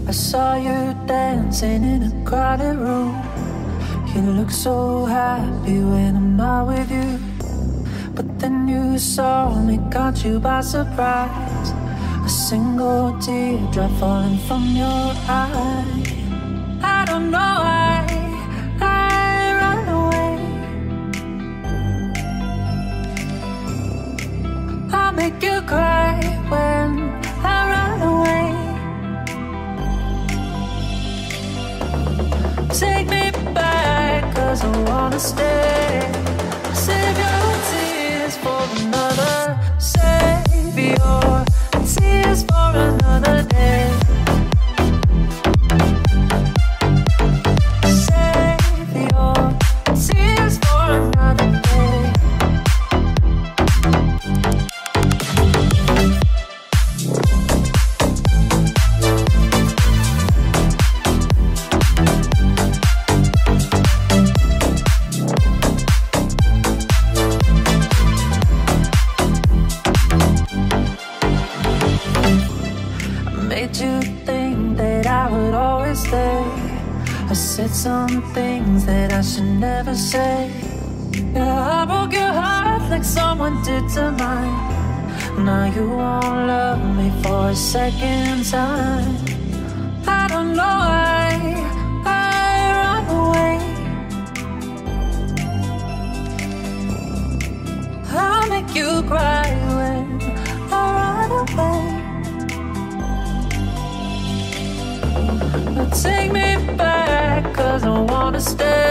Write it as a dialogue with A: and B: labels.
A: I saw you dancing in a crowded room. You look so happy when I'm not with you. But then you saw me, caught you by surprise. A single teardrop falling from your eye. I don't know why I run away. I make you cry when I run away. Take me back, 'cause I wanna stay. Save your tears for another. Save your tears for another day. Save your tears for another day. Made you think that I would always stay. I said some things that I should never say. Yeah, I broke your heart like someone did to mine. Now you won't love me for a second time. I don't know why I run away. I'll make you cry when I run away. Take me back, 'cause I wanna stay.